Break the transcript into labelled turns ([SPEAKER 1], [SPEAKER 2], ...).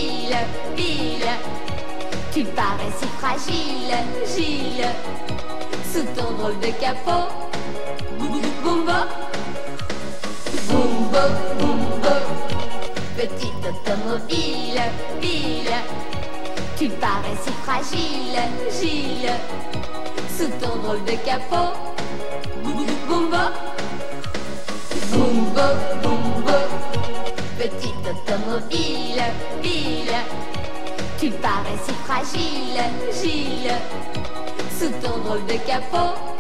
[SPEAKER 1] automobile, Bill. Tu parais si fragile, Gilles, sous ton drôle de capot. Boumbo, boumbo, boumbo. Petite automobile, Bill. Tu parais si fragile, Gilles, sous ton drôle de capot. Boumbo, boumbo, boumbo. Petite automobile, Bill. Tu parais si fragile, Gilles, sous ton drôle de capot.